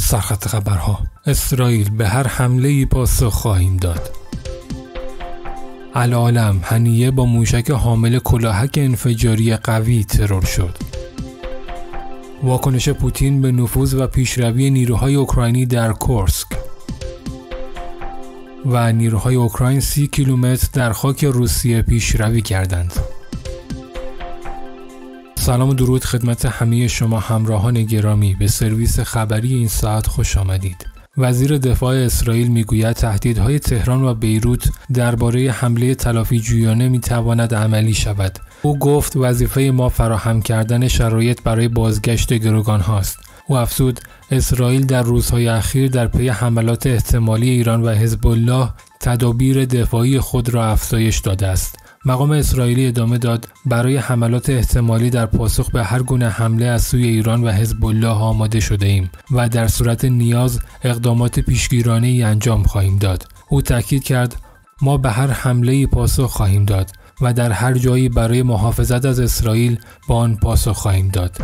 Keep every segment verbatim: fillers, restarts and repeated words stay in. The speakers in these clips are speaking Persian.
سرخط خبرها: اسرائیل به هر حمله‌ای پاسخ خواهیم داد. العالم: هنیه با موشک حامل کلاهک انفجاری قوی ترور شد. واکنش پوتین به نفوذ و پیشروی نیروهای اوکراینی در کورسک. و نیروهای اوکراین سی کیلومتر در خاک روسیه پیشروی کردند. سلام و درود خدمت همه شما همراهان گرامی، به سرویس خبری این ساعت خوش آمدید. وزیر دفاع اسرائیل میگوید تهدیدهای تهران و بیروت درباره حمله تلافی جویانه میتواند عملی شود. او گفت وظیفه ما فراهم کردن شرایط برای بازگشت گروگان هاست. او افزود اسرائیل در روزهای اخیر در پی حملات احتمالی ایران و حزب الله تدابیر دفاعی خود را افزایش داده است. مقام اسرائیلی ادامه داد برای حملات احتمالی در پاسخ به هر گونه حمله از سوی ایران و حزب الله آماده شده ایم و در صورت نیاز اقدامات پیشگیرانه‌ای انجام خواهیم داد. او تاکید کرد ما به هر حمله‌ای پاسخ خواهیم داد و در هر جایی برای محافظت از اسرائیل با آن پاسخ خواهیم داد.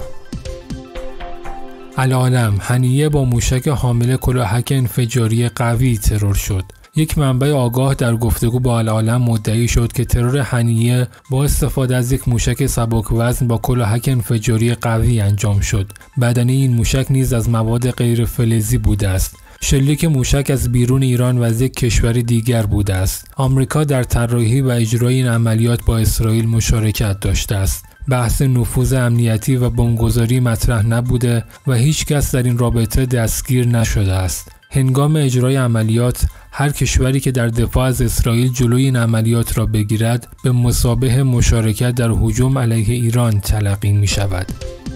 العالم: هنیه با موشک حامل کلاهک انفجاری قوی ترور شد. یک منبع آگاه در گفتگو با العالم مدعی شد که ترور هنیه با استفاده از یک موشک سبک وزن با کلاهک انفجاری قوی انجام شد. بدنه این موشک نیز از مواد غیر فلزی بوده است. شلیک موشک از بیرون ایران و از یک کشور دیگر بوده است. آمریکا در طراحی و اجرای این عملیات با اسرائیل مشارکت داشته است. بحث نفوذ امنیتی و بمبگذاری مطرح نبوده و هیچ کس در این رابطه دستگیر نشده است. هنگام اجرای عملیات هر کشوری که در دفاع از اسرائیل جلوی این عملیات را بگیرد به مثابه مشارکت در هجوم علیه ایران تلقی می شود.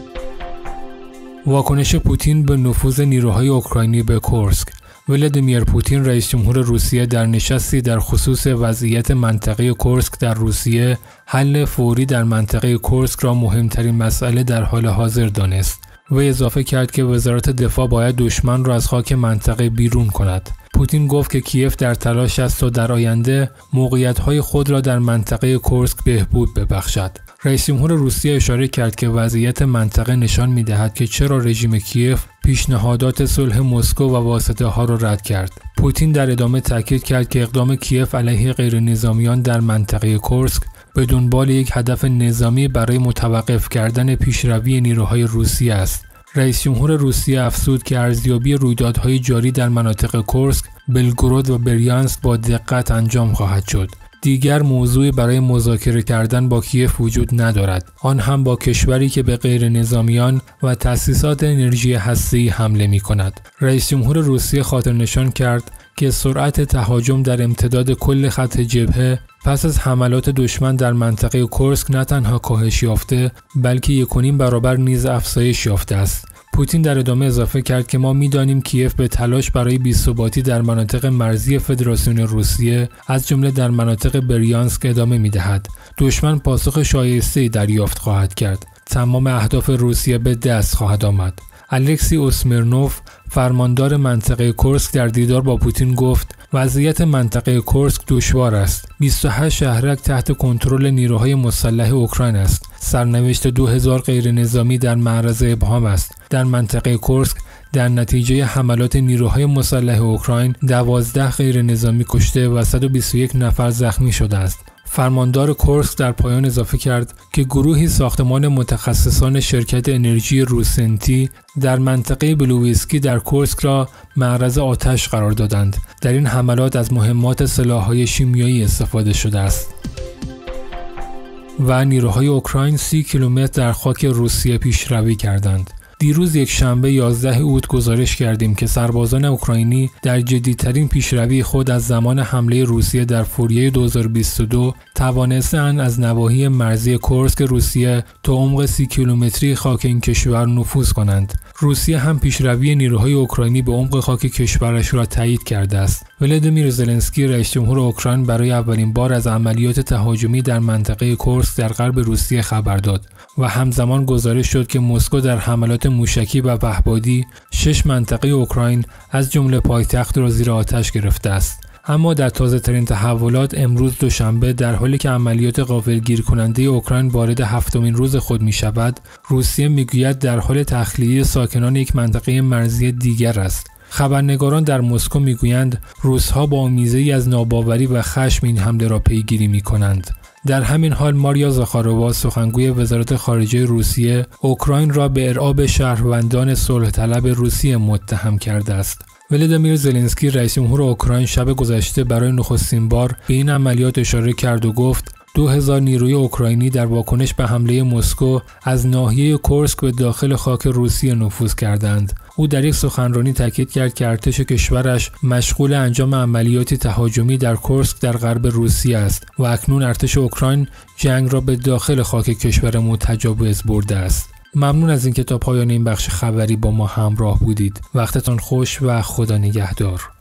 واکنش پوتین به نفوذ نیروهای اوکراینی به کورسک. ولادیمیر پوتین رئیس جمهور روسیه در نشستی در خصوص وضعیت منطقه کورسک در روسیه حل فوری در منطقه کورسک را مهمترین مسئله در حال حاضر دانست. وی اضافه کرد که وزارت دفاع باید دشمن را از خاک منطقه بیرون کند. پوتین گفت که کیف در تلاش است تا در آینده موقعیت‌های خود را در منطقه کورسک بهبود ببخشد. رئیس جمهور روسیه اشاره کرد که وضعیت منطقه نشان می‌دهد که چرا رژیم کیف پیشنهادات صلح مسکو و واسطه‌ها را رد کرد. پوتین در ادامه تاکید کرد که اقدام کیف علیه غیرنظامیان در منطقه کورسک به دنبال یک هدف نظامی برای متوقف کردن پیشروی نیروهای روسیه است. رئیس جمهور روسیه افزود که ارزیابی رویدادهای جاری در مناطق کورسک، بلگراد و بریانسک با دقت انجام خواهد شد. دیگر موضوعی برای مذاکره کردن با کیف وجود ندارد، آن هم با کشوری که به غیر نظامیان و تأسیسات انرژی هسته‌ای حمله می کند. رئیس جمهور روسیه خاطر نشان کرد که سرعت تهاجم در امتداد کل خط جبهه پس از حملات دشمن در منطقه کورسک نه تنها کاهش یافته بلکه یک و نیم برابر نیز افزایش یافته است. پوتین در ادامه اضافه کرد که ما می‌دانیم کیف به تلاش برای بی‌ثباتی در مناطق مرزی فدراسیون روسیه از جمله در مناطق بریانسک ادامه می‌دهد. دشمن پاسخ شایسته‌ای دریافت خواهد کرد. تمام اهداف روسیه به دست خواهد آمد. الکسی اوسمرنوف، فرماندار منطقه کورسک، در دیدار با پوتین گفت وضعیت منطقه کورسک دشوار است. بیست و هشت شهرک تحت کنترل نیروهای مسلح اوکراین است. سرنوشت دو هزار غیر نظامی در معرض ابهام است. در منطقه کورسک در نتیجه حملات نیروهای مسلح اوکراین دوازده غیر نظامی کشته و صد و بیست و یک نفر زخمی شده است. فرماندار کورسک در پایان اضافه کرد که گروهی ساختمان متخصصان شرکت انرژی روسنتی در منطقه بلوویسکی در کورسک را معرض آتش قرار دادند. در این حملات از مهمات سلاح‌های شیمیایی استفاده شده است. و نیروهای اوکراین سی کیلومتر در خاک روسیه پیشروی کردند. دیروز یک شنبه یازده اوت گزارش کردیم که سربازان اوکراینی در جدیدترین پیشروی خود از زمان حمله روسیه در فوریه دو هزار و بیست و دو توانستند از نواحی مرزی کورسک روسیه تا عمق سی کیلومتری خاک این کشور نفوذ کنند. روسیه هم پیشروی نیروهای اوکراینی به عمق خاک کشورش را تایید کرده است. ولادیمیر زلنسکی رئیس جمهور اوکراین برای اولین بار از عملیات تهاجمی در منطقه کورسک در غرب روسیه خبر داد و همزمان گزارش شد که مسکو در حملات موشکی و پهپادی شش منطقه اوکراین از جمله پایتخت را زیر آتش گرفته است. اما در تازه‌ترین تحولات امروز دوشنبه در حالی که عملیات غافلگیر کننده اوکراین وارد هفتمین روز خود می‌شود، روسیه می‌گوید در حال تخلیه ساکنان یک منطقه مرزی دیگر است. خبرنگاران در مسکو می‌گویند روس‌ها با آمیزه‌ای از ناباوری و خشم این حمله را پیگیری می‌کنند. در همین حال ماریا زاخارۆوا سخنگوی وزارت خارجه روسیه اوکراین را به ارعاب شهروندان صلح طلب روسیه متهم کرده است. ولادیمیر زلنسکی رئیس جمهور اوکراین شب گذشته برای نخستین بار به این عملیات اشاره کرد و گفت دو هزار نیروی اوکراینی در واکنش به حمله مسکو از ناحیه کورسک به داخل خاک روسیه نفوذ کردند. او در یک سخنرانی تاکید کرد که ارتش کشورش مشغول انجام عملیاتی تهاجمی در کورسک در غرب روسیه است و اکنون ارتش اوکراین جنگ را به داخل خاک کشورمان تجاوز برده است. ممنون از اینکه تا پایان این بخش خبری با ما همراه بودید. وقتتان خوش و خدا نگهدار.